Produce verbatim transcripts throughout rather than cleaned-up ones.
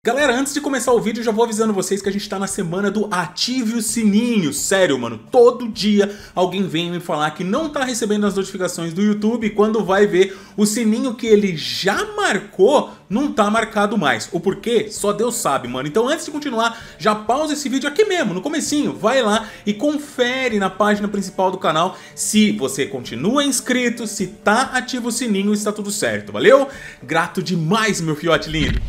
Galera, antes de começar o vídeo, já vou avisando vocês que a gente tá na semana do Ative o Sininho. Sério, mano, todo dia alguém vem me falar que não tá recebendo as notificações do YouTube e quando vai ver o sininho que ele já marcou, não tá marcado mais. O porquê? Só Deus sabe, mano. Então antes de continuar, já pausa esse vídeo aqui mesmo, no comecinho. Vai lá e confere na página principal do canal se você continua inscrito, se tá ativo o sininho e está tudo certo, valeu? Grato demais, meu fiote lindo.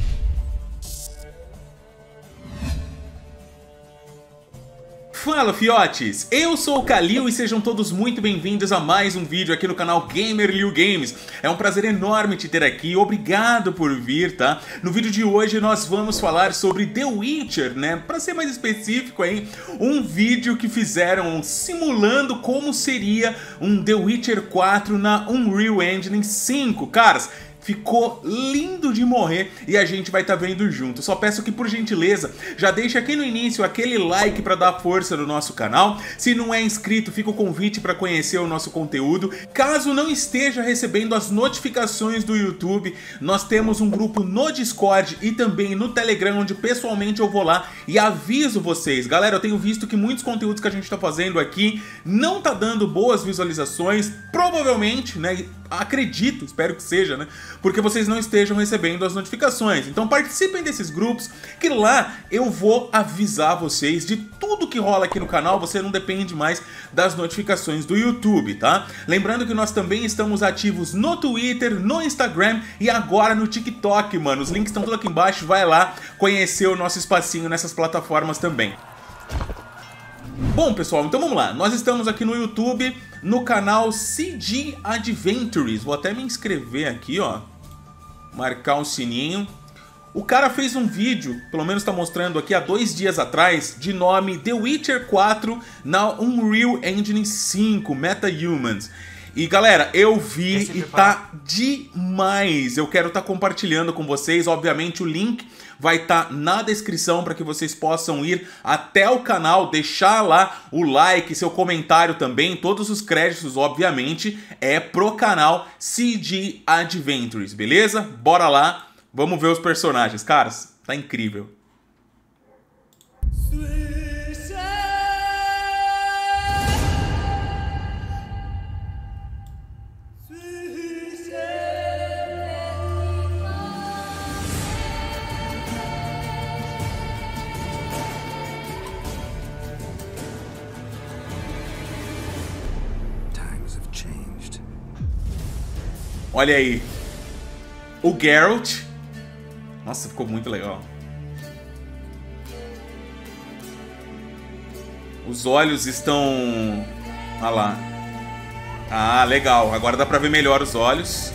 Fala, fiotes! Eu sou o Kalil e sejam todos muito bem-vindos a mais um vídeo aqui no canal Gamer Liu Games. É um prazer enorme te ter aqui, obrigado por vir, tá? No vídeo de hoje nós vamos falar sobre The Witcher, né? Pra ser mais específico aí, um vídeo que fizeram simulando como seria um The Witcher quatro na Unreal Engine cinco. Caras, ficou lindo de morrer e a gente vai estar tá vendo junto. Só peço que, por gentileza, já deixe aqui no início aquele like para dar força no nosso canal. Se não é inscrito, fica o convite para conhecer o nosso conteúdo. Caso não esteja recebendo as notificações do YouTube, nós temos um grupo no Discord e também no Telegram, onde pessoalmente eu vou lá e aviso vocês. Galera, eu tenho visto que muitos conteúdos que a gente está fazendo aqui não tá dando boas visualizações, provavelmente, né? Acredito, espero que seja, né? Porque vocês não estejam recebendo as notificações. Então participem desses grupos, que lá eu vou avisar vocês de tudo que rola aqui no canal. Você não depende mais das notificações do YouTube, tá? Lembrando que nós também estamos ativos no Twitter, no Instagram e agora no TikTok, mano. Os links estão todos aqui embaixo, vai lá conhecer o nosso espacinho nessas plataformas também. Bom, pessoal, então vamos lá. Nós estamos aqui no YouTube, no canal C G Adventures. Vou até me inscrever aqui, ó. Marcar o sininho. O cara fez um vídeo, pelo menos tá mostrando aqui há dois dias atrás, de nome The Witcher quatro na Unreal Engine cinco, MetaHumans. E galera, eu vi e tá demais. Eu quero estar tá compartilhando com vocês, obviamente o link vai estar tá na descrição para que vocês possam ir até o canal, deixar lá o like, seu comentário também. Todos os créditos, obviamente, é pro canal C G Adventures, beleza? Bora lá, vamos ver os personagens. Caras, tá incrível. Olha aí, o Geralt. Nossa, ficou muito legal. Os olhos estão... Olha lá. Ah, legal. Agora dá pra ver melhor os olhos.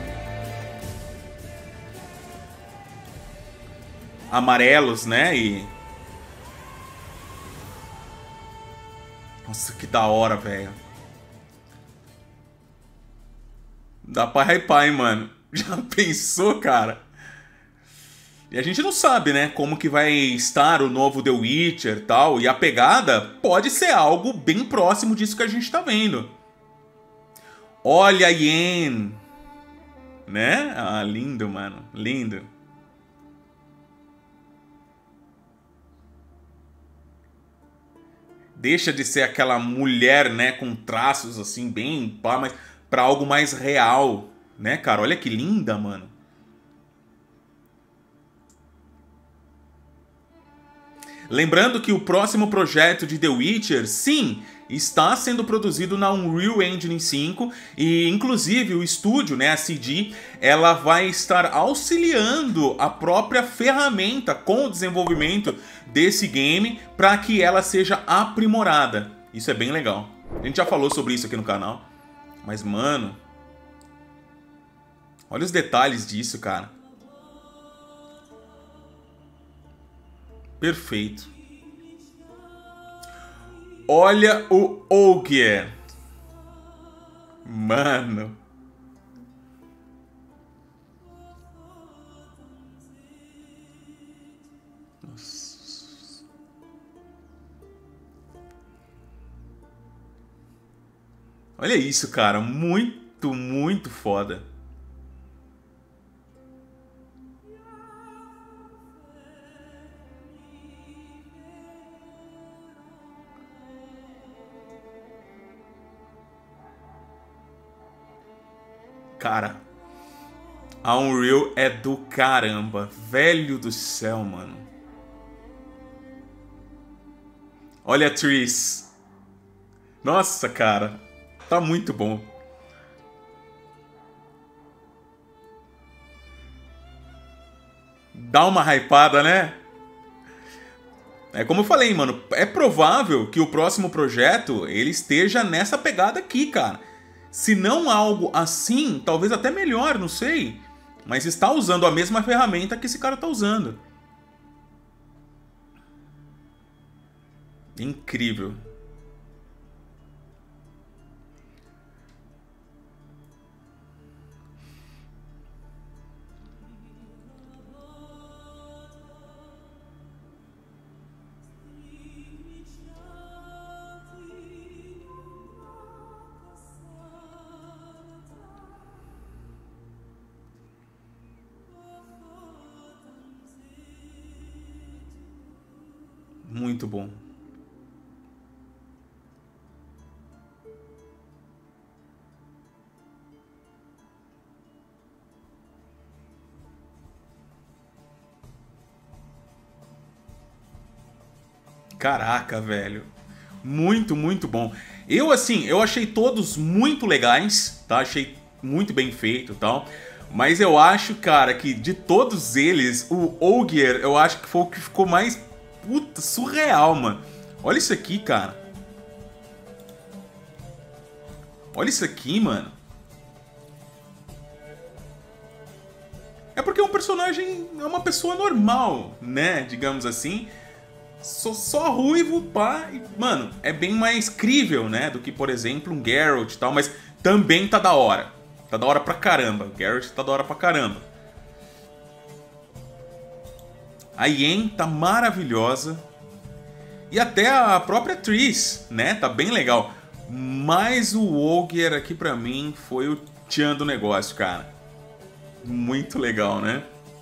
Amarelos, né? E... Nossa, que da hora, velho. Dá pra hypar, hein, mano? Já pensou, cara? E a gente não sabe, né, como que vai estar o novo The Witcher e tal. E a pegada pode ser algo bem próximo disso que a gente tá vendo. Olha a Yen. Né? Ah, lindo, mano. Lindo. Deixa de ser aquela mulher, né, com traços assim, bem pá, mas... pra algo mais real, né, cara? Olha que linda, mano. Lembrando que o próximo projeto de The Witcher, sim, está sendo produzido na Unreal Engine cinco e, inclusive, o estúdio, né, a C G, ela vai estar auxiliando a própria ferramenta com o desenvolvimento desse game para que ela seja aprimorada. Isso é bem legal. A gente já falou sobre isso aqui no canal. Mas, mano, olha os detalhes disso, cara. Perfeito. Olha o Ogier. Mano. Nossa. Olha isso, cara. Muito, muito foda. Cara, a Unreal é do caramba. Velho do céu, mano. Olha a Triss. Nossa, cara. Tá muito bom. Dá uma hypada, né? É como eu falei, mano. É provável que o próximo projeto ele esteja nessa pegada aqui, cara. Se não algo assim, talvez até melhor, não sei. Mas está usando a mesma ferramenta que esse cara tá usando. Incrível. Muito bom. Caraca, velho. Muito, muito bom. Eu, assim, eu achei todos muito legais, tá? Achei muito bem feito e tal. Mas eu acho, cara, que de todos eles, o Ogier, eu acho que foi o que ficou mais, puta, surreal, mano. Olha isso aqui, cara. Olha isso aqui, mano. É porque é um personagem, é uma pessoa normal, né? Digamos assim. Só, só ruivo, pá. E, mano, é bem mais crível, né? Do que, por exemplo, um Geralt e tal. Mas também tá da hora. Tá da hora pra caramba. Geralt tá da hora pra caramba. A Yen tá maravilhosa. E até a própria Triss, né? Tá bem legal. Mas o Ogier aqui pra mim foi o tchan do negócio, cara. Muito legal, né?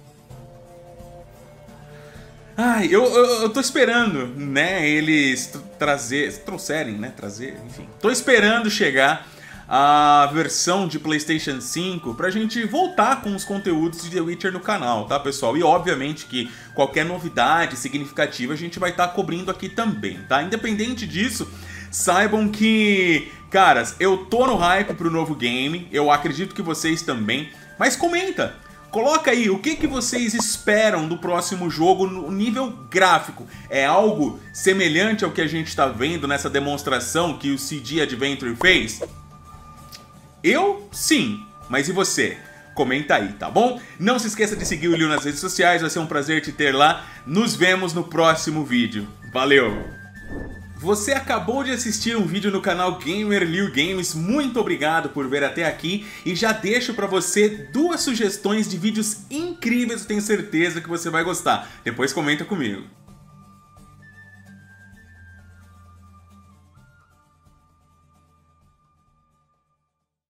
Ai, eu, eu, eu tô esperando, né, eles trazer, trouxerem, né, trazer, enfim. Tô esperando chegar a versão de PlayStation cinco pra gente voltar com os conteúdos de The Witcher no canal, tá, pessoal? E obviamente que qualquer novidade significativa a gente vai estar cobrindo aqui também, tá? Independente disso, saibam que, caras, eu tô no hype pro novo game, eu acredito que vocês também, mas comenta! Coloca aí, o que, que vocês esperam do próximo jogo no nível gráfico? É algo semelhante ao que a gente está vendo nessa demonstração que o C D Adventure fez? Eu, sim. Mas e você? Comenta aí, tá bom? Não se esqueça de seguir o Liu nas redes sociais, vai ser um prazer te ter lá. Nos vemos no próximo vídeo. Valeu! Você acabou de assistir um vídeo no canal Gamer Liu Games, muito obrigado por ver até aqui e já deixo pra você duas sugestões de vídeos incríveis, eu tenho certeza que você vai gostar. Depois comenta comigo.